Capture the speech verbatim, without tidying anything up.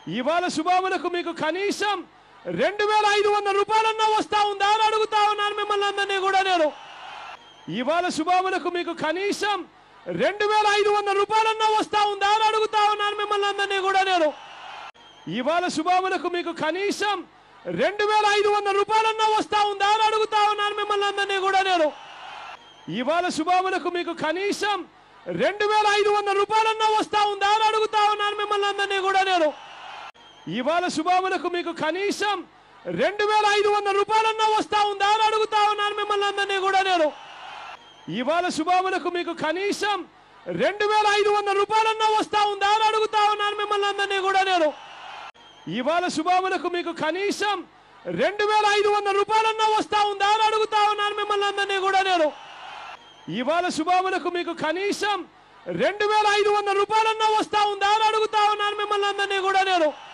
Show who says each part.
Speaker 1: ఇవాళ శుభాములకు మీకు కనీసం రెండు వేల ఐదు వందల రూపాయలన్నా వస్తా ఉందా అని అడుగుతా ఉన్నాను మిమ్మల్ని అందరినీ కూడా నేను. ఇవాళ శుభాములకు మీకు కనీసం రెండు వేల ఐదు వందల రూపాయలన్నా వస్తా ఉందా అని అడుగుతా ఉన్నాను మిమ్మల్ని అందరినీ కూడా నేను. ఇవాళ శుభాములకు మీకు కనీసం రెండు వేల ఐదు వందల రూపాయలన్నా వస్తా ఉందా అని అడుగుతా ఉన్నాను మిమ్మల్ని అందరినీ కూడా నేను. ఇవాళ శుభాములకు మీకు కనీసం రెండు వేల ఐదు వందల రూపాయలన్నా వస్తా ఉందా అని అడుగుతా ఉన్నాను మిమ్మల్ని అందరినీ కూడా నేను. ఇవాళ శుభాములకు మీకు కనీసం రెండు వేల ఐదు వందల రూపాయలన్నా వస్తా ఉందా అని అడుగుతా ఉన్నాను మిమ్మల్ని అందరినీ కూడా నేను. ఇవాళ శుభాములకు మీకు కనీసం రెండు వేల ఐదు వందల రూపాయలన్నా వస్తా ఉందా అని అడుగుతా ఉన్నాను మిమ్మల్ని అందరినీ కూడా నేను. ఇవాళ శుభాములకు మీకు కనీసం రెండు వేల ఐదు వందల రూపాయలన్నా వస్తా ఉందా అని అడుగుతా ఉన్నాను మిమ్మల్ని అందరినీ కూడా నేను. ఇవాళ శుభాములకు మీకు కనీసం రెండు వేల ఐదు వందల రూపాయలన్నా వస్తా ఉందా అని అడుగుతా ఉన్నాను మిమ్మల్ని అందరినీ కూడా నేను.